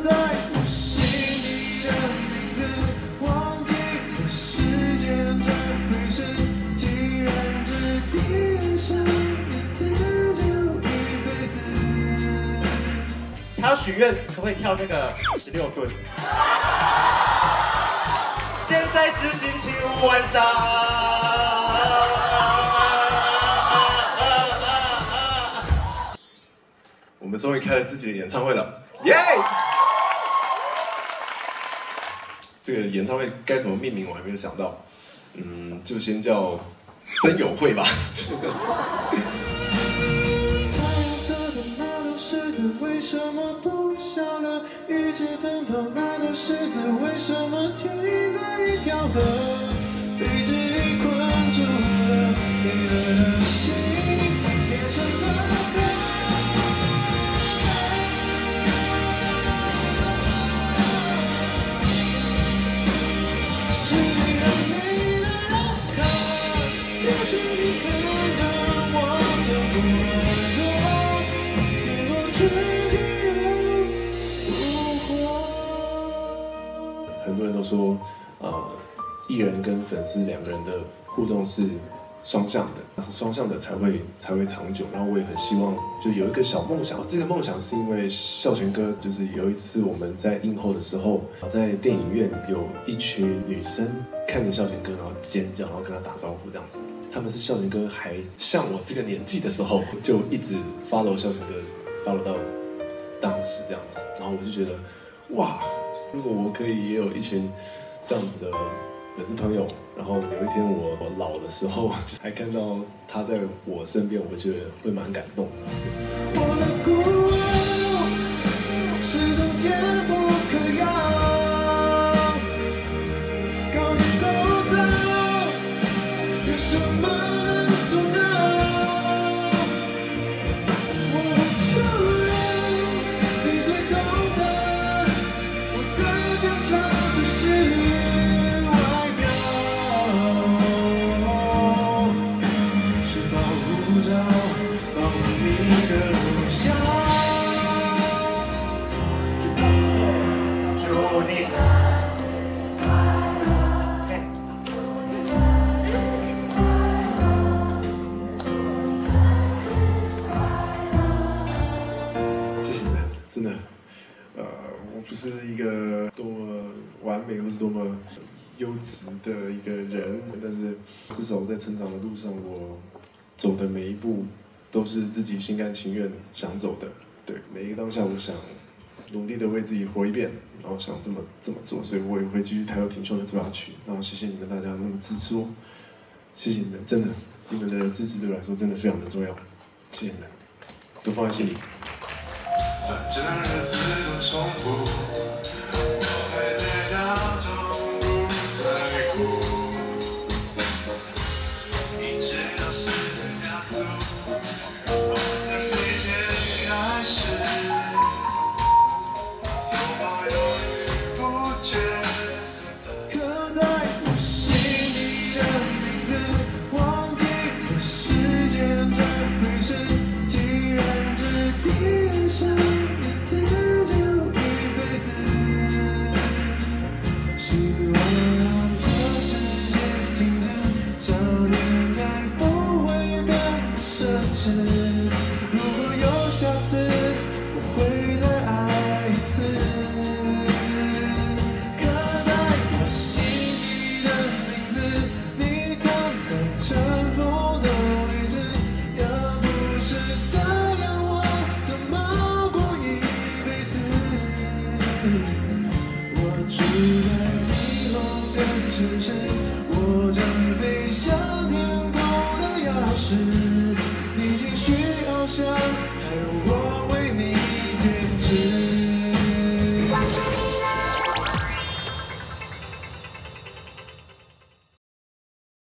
在我心里的名字，忘记了时间这回事。既然只贴上一次，就一辈子。 他要许愿，可不可以跳那个16棍？现在是星期五晚上。 我们终于开了自己的演唱会了，耶！这个演唱会该怎么命名，我还没有想到。就先叫森友会吧。 太阳色的那都是字，为什么不笑了？一起奔跑那都是字，为什么停在一条河？被记忆困住了，你的心变成了歌。是你让你的人看，也许你可能我曾不软弱，跌落至今又复活。 很多人都说，艺人跟粉丝两个人的互动是双向的，是双向的才会长久。然后我也很希望，就有一个小梦想。这个梦想是因为孝全哥，就是有一次我们在映后的时候，在电影院有一群女生看见孝全哥，然后尖叫，然后跟他打招呼这样子。他们是孝全哥还像我这个年纪的时候，就一直 follow 孝全哥，follow 到当时这样子。然后我就觉得，哇，如果我可以也有一群这样子的粉丝朋友，然后有一天我老的时候还看到他在我身边，我会觉得会蛮感动的。 我的孤独是种坚不可摇，高的构造有什么能阻挠？我不承认你最懂得我的坚强，只是。 真的，我不是一个多么完美或是多么优质的一个人，但是至少在成长的路上，我走的每一步都是自己心甘情愿想走的。对，每一个当下，我想努力的为自己活一遍，然后想这么做，所以我也会继续抬头挺胸的做下去。然后谢谢你们大家那么支持我，谢谢你们，真的，你们的支持对我来说真的非常的重要，谢谢你们，都放在心里。 反正日子都重复，我还在当中不在乎，一直都是在加速，我的世界开始，走到犹豫不决，刻在我心里的名字，忘记了时间这回事，既然只贴上。如果有下次，我会再爱一次。刻在我心底的名字，你藏在尘封的位置。要不是这样，我怎么过一辈子？我住在迷蒙的城市。